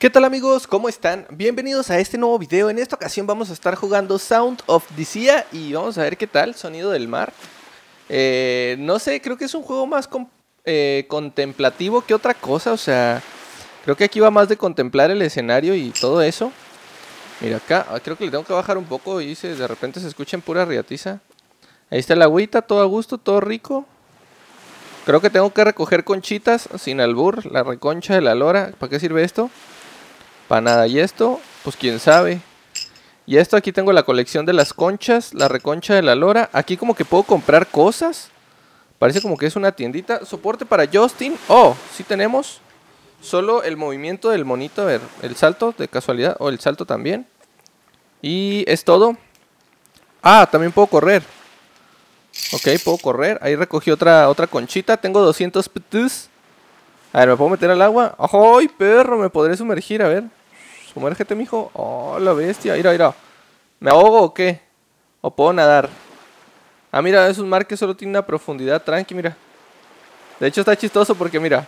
¿Qué tal amigos? ¿Cómo están? Bienvenidos a este nuevo video. En esta ocasión vamos a estar jugando Sound of the Sea y vamos a ver qué tal, Sonido del Mar. No sé, creo que es un juego más contemplativo que otra cosa, o sea, creo que aquí va más de contemplar el escenario y todo eso. Mira acá, creo que le tengo que bajar un poco y de repente se escucha en pura riatiza. Ahí está el agüita, todo a gusto, todo rico. Creo que tengo que recoger conchitas sin albur, la reconcha de la lora. ¿Para qué sirve esto? Para nada. Y esto, pues quién sabe. Y esto, aquí tengo la colección de las conchas, la reconcha de la lora. Aquí como que puedo comprar cosas. Parece como que es una tiendita. Soporte para Justin. Oh, sí tenemos. Solo el movimiento del monito. A ver, el salto de casualidad. O el salto también. Y es todo. Ah, también puedo correr. Ok, puedo correr. Ahí recogí otra conchita. Tengo 200 pts. A ver, ¿me puedo meter al agua? ¡Ay, perro! ¿Me podré sumergir? A ver. Sumérgete, mijo. ¡Oh, la bestia! Mira, mira. ¿Me ahogo o qué? ¿O puedo nadar? Ah, mira, es un mar que solo tiene una profundidad. Tranqui, mira. De hecho, está chistoso porque, mira.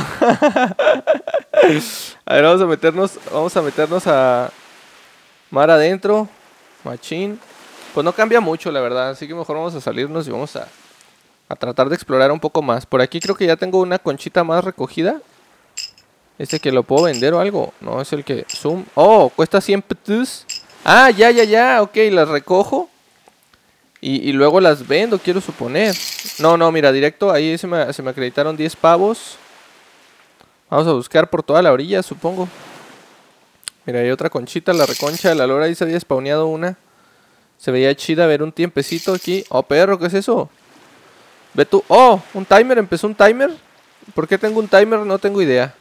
A ver, vamos a meternos a mar adentro. Machín. Pues no cambia mucho, la verdad. Así que mejor vamos a salirnos y vamos a tratar de explorar un poco más. Por aquí creo que ya tengo una conchita más recogida. ¿Este que lo puedo vender o algo? No, es el que... Zoom. Oh, cuesta 100 petus. Ah, ya. Ok, las recojo. Y luego las vendo, quiero suponer. No, mira, directo. Ahí se me acreditaron 10 pavos. Vamos a buscar por toda la orilla, supongo. Mira, hay otra conchita, la reconcha de la lora. Ahí se había spawneado una. Se veía chida ver un tiempecito aquí. Oh, perro, ¿qué es eso? Ve tú. Oh, un timer, empezó un timer. ¿Por qué tengo un timer? No tengo idea.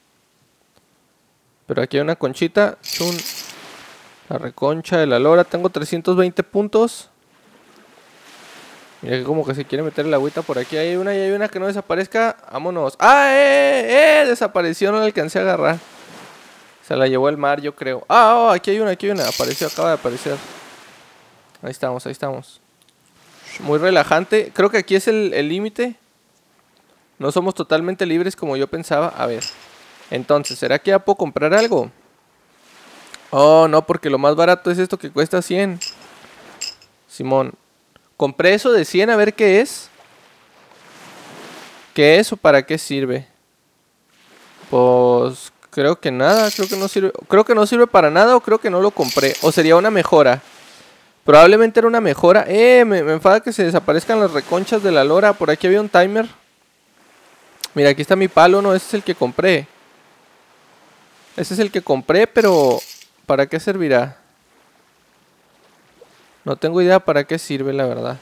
Pero aquí hay una conchita. La reconcha de la lora. Tengo 320 puntos. Mira que como que se quiere meter el agüita por aquí. Ahí hay una y hay una que no desaparezca. Vámonos. ¡Ah, desapareció, no la alcancé a agarrar. Se la llevó el mar, yo creo. Ah, aquí hay una. Apareció, acaba de aparecer. Ahí estamos. Muy relajante. Creo que aquí es el límite. No somos totalmente libres como yo pensaba. A ver. Entonces, ¿será que ya puedo comprar algo? Oh, no, porque lo más barato es esto que cuesta 100. Simón. Compré eso de 100 a ver qué es. ¿Qué es o para qué sirve? Pues creo que nada, creo que no sirve. Creo que no sirve para nada o creo que no lo compré. O sería una mejora. Probablemente era una mejora. Me enfada que se desaparezcan las reconchas de la lora. Por aquí había un timer. Mira, aquí está mi palo, no, ese es el que compré. Ese es el que compré, pero ¿para qué servirá? No tengo idea para qué sirve, la verdad.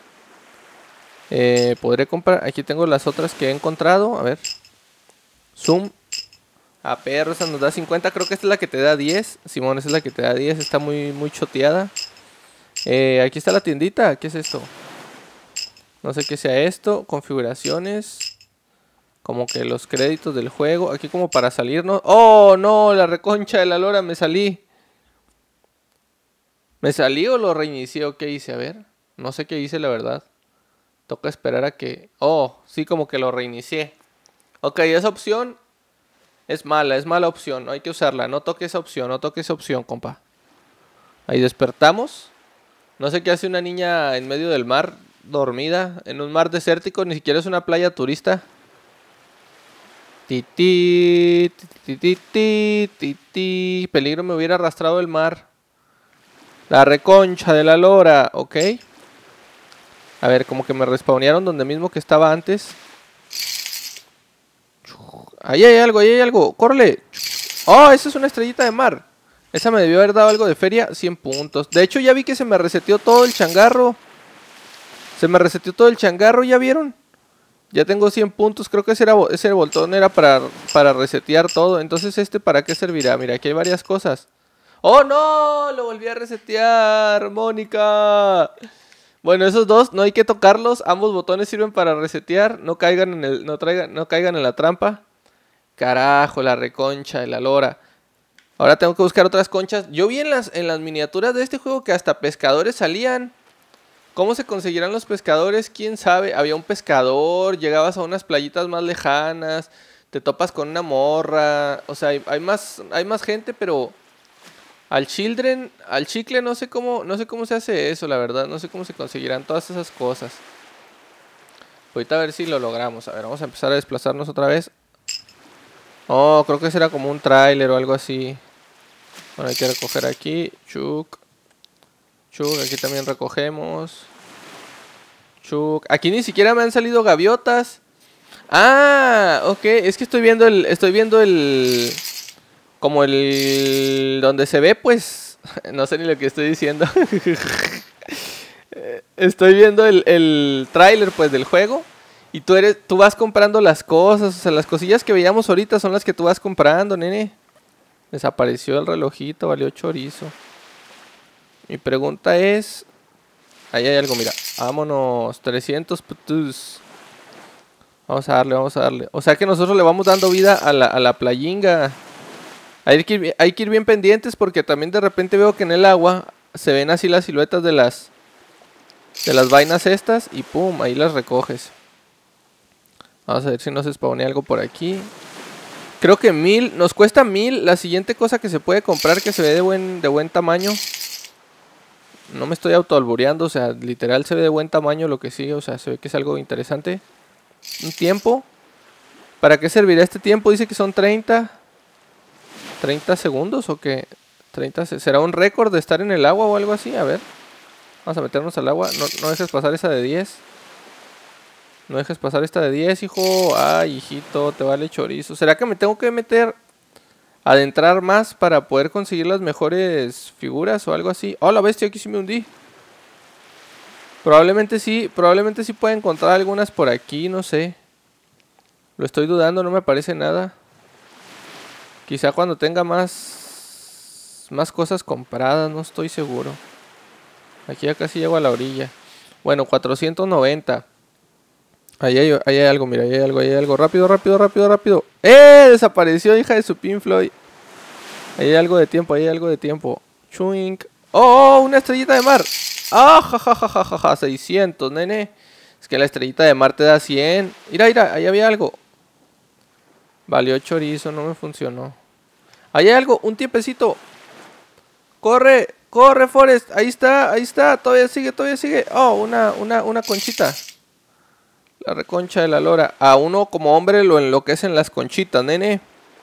Podré comprar. Aquí tengo las otras que he encontrado. A ver. Zoom. A perro, esa nos da 50. Creo que esta es la que te da 10. Simón, esa es la que te da 10. Está muy choteada. Aquí está la tiendita. ¿Qué es esto? No sé qué sea esto. Configuraciones. Como que los créditos del juego. Aquí como para salirnos. ¡Oh, no! La reconcha de la lora, me salí. ¿Me salí o lo reinicié o qué hice? A ver. No sé qué hice, la verdad. Toca esperar a que... Oh, sí, como que lo reinicié. Ok, esa opción es mala opción. No hay que usarla. No toque esa opción, compa. Ahí despertamos. No sé qué hace una niña en medio del mar, dormida, en un mar desértico. Ni siquiera es una playa turista. Peligro, me hubiera arrastrado el mar. La reconcha de la lora. Ok. A ver, como que me respawnearon donde mismo que estaba antes. Ahí hay algo. ¡Córrele! ¡Oh, esa es una estrellita de mar! Esa me debió haber dado algo de feria. 100 puntos. De hecho, ya vi que se me reseteó todo el changarro. ¿Ya vieron? Ya tengo 100 puntos, creo que ese botón era para resetear todo. Entonces ¿para qué servirá? Mira, aquí hay varias cosas. ¡Oh, no! Lo volví a resetear, Mónica. Bueno, esos dos no hay que tocarlos. Ambos botones sirven para resetear. No caigan no caigan en la trampa. Carajo, la reconcha de la lora. Ahora tengo que buscar otras conchas. Yo vi en las miniaturas de este juego que hasta pescadores salían. ¿Cómo se conseguirán los pescadores? ¿Quién sabe? Había un pescador, llegabas a unas playitas más lejanas, te topas con una morra. O sea, hay más gente, pero al chicle no sé cómo se hace eso, la verdad. No sé cómo se conseguirán todas esas cosas. Ahorita a ver si lo logramos. A ver, vamos a empezar a desplazarnos otra vez. Oh, creo que será como un tráiler o algo así. Bueno, hay que recoger aquí. Chuk, aquí también recogemos. Chuk. Aquí ni siquiera me han salido gaviotas. Ah, ok. Es que estoy viendo el como el donde se ve, pues. No sé ni lo que estoy diciendo. Estoy viendo el tráiler, pues, del juego. Y tú vas comprando las cosas. O sea, las cosillas que veíamos ahorita son las que tú vas comprando, nene. Desapareció el relojito, valió chorizo. Mi pregunta es... Ahí hay algo, mira. Vámonos, 300 putus. Vamos a darle. O sea que nosotros le vamos dando vida a la playinga. Hay que ir bien pendientes porque también de repente veo que en el agua se ven así las siluetas de las vainas estas y pum, ahí las recoges. Vamos a ver si nos spawnea algo por aquí. Creo que 1000, nos cuesta 1000. La siguiente cosa que se puede comprar que se ve de buen tamaño. No me estoy autoalbureando, o sea, literal se ve de buen tamaño lo que sigue, o sea, se ve que es algo interesante. Un tiempo. ¿Para qué servirá este tiempo? Dice que son 30 segundos o qué. 30, ¿será un récord de estar en el agua o algo así? A ver. Vamos a meternos al agua. No dejes pasar esa de 10. No dejes pasar esta de 10, hijo. Ay, hijito, te vale chorizo. ¿Será que me tengo que adentrar más para poder conseguir las mejores figuras o algo así? Oh, la bestia, aquí sí me hundí. Probablemente sí pueda encontrar algunas por aquí, no sé. Lo estoy dudando, no me aparece nada. Quizá cuando tenga más cosas compradas, no estoy seguro. Aquí ya casi llego a la orilla. Bueno, 490. Ahí hay algo, mira, ahí hay algo. Rápido. Desapareció, hija de su Pink Floyd. Ahí hay algo de tiempo, Chuink. Oh, una estrellita de mar. Ah, jajajajaja, 600, nene. Es que la estrellita de mar te da 100. Mira, ahí había algo. Valió chorizo, no me funcionó. Ahí hay algo, un tiempecito. Corre, Forrest. Ahí está. Todavía sigue. Oh, una conchita. La reconcha de la lora. A uno como hombre lo enloquecen las conchitas, nene.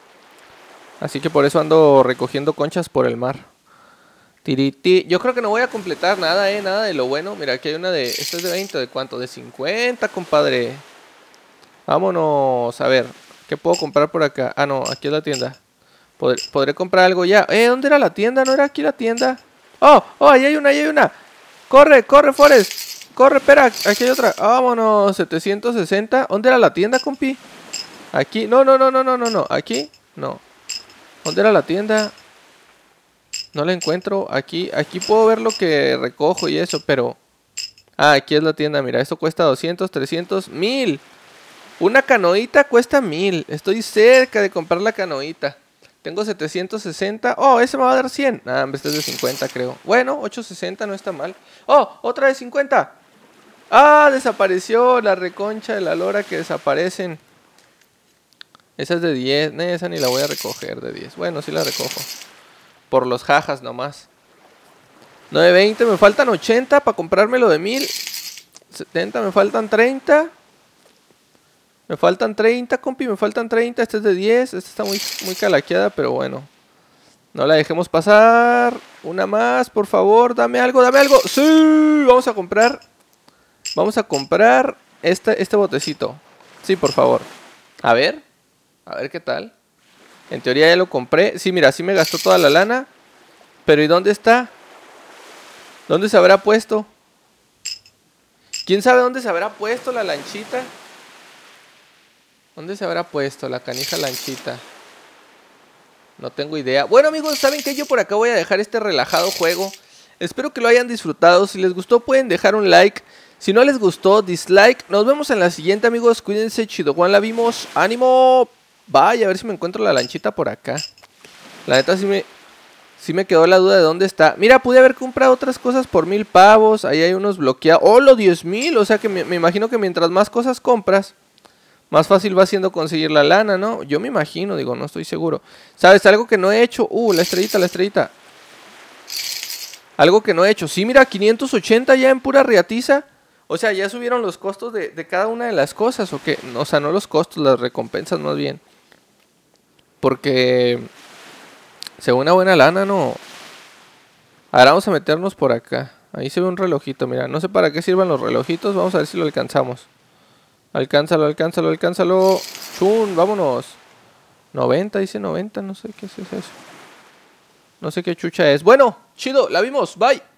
Así que por eso ando recogiendo conchas por el mar. Tiriti. Yo creo que no voy a completar nada, nada de lo bueno. Mira, aquí hay una de... ¿Esta es de 20? ¿De cuánto? De 50, compadre. Vámonos. A ver, ¿qué puedo comprar por acá? Ah, no, aquí es la tienda. ¿Podré comprar algo ya? ¿Dónde era la tienda? ¿No era aquí la tienda? ¡Oh! Ahí hay una. Corre, Forrest. Corre, espera, aquí hay otra. Vámonos, 760. ¿Dónde era la tienda, compi? Aquí, no. Aquí, no. ¿Dónde era la tienda? No la encuentro. Aquí puedo ver lo que recojo y eso, pero... Ah, aquí es la tienda, mira, esto cuesta 200, 300, 1000. Una canoita cuesta 1000. Estoy cerca de comprar la canoita. Tengo 760. Oh, ese me va a dar 100. Ah, este es de 50, creo. Bueno, 860 no está mal. Oh, otra de 50. Ah, desapareció la reconcha de la lora que desaparecen. Esa es de 10. Esa ni la voy a recoger de 10. Bueno, sí la recojo. Por los jajas nomás. 920, me faltan 80 para comprármelo de 1000. 70, me faltan 30. Me faltan 30, compi, me faltan 30. Este es de 10. Esta está muy calaqueada, pero bueno. No la dejemos pasar. Una más, por favor, dame algo. ¡Sí! Vamos a comprar este botecito. Sí, por favor. A ver qué tal. En teoría ya lo compré. Sí, mira, sí me gastó toda la lana. Pero ¿y dónde está? ¿Dónde se habrá puesto? ¿Quién sabe dónde se habrá puesto la lanchita? ¿Dónde se habrá puesto la canija lanchita? No tengo idea. Bueno, amigos, ¿saben qué? Yo por acá voy a dejar este relajado juego. Espero que lo hayan disfrutado. Si les gustó pueden dejar un like. Si no les gustó, dislike. Nos vemos en la siguiente, amigos. Cuídense, chido Juan, la vimos. ¡Ánimo! Vaya, a ver si me encuentro la lanchita por acá. La neta sí me quedó la duda de dónde está. Mira, pude haber comprado otras cosas por 1000 pavos. Ahí hay unos bloqueados. ¡Oh, los 10,000! O sea que me imagino que mientras más cosas compras, más fácil va siendo conseguir la lana, ¿no? Yo me imagino, digo, no estoy seguro. ¿Sabes? Algo que no he hecho. La estrellita, la estrellita. Algo que no he hecho. Sí, mira, 580 ya en pura reatiza. O sea, ya subieron los costos de cada una de las cosas, ¿o qué? O sea, no los costos, las recompensas más bien. Porque según una buena lana, no. Ahora vamos a meternos por acá. Ahí se ve un relojito, mira. No sé para qué sirvan los relojitos. Vamos a ver si lo alcanzamos. Alcánzalo, alcánzalo, alcánzalo. ¡Chun! Vámonos. 90, dice 90. No sé qué es eso. No sé qué chucha es. Bueno, chido, la vimos. Bye.